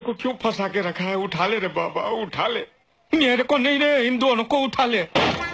को क्यों फंसा के रखा है? उठा ले रे बाबा, उठा ले। मेरे को नहीं रे, इन दोनों को उठा ले।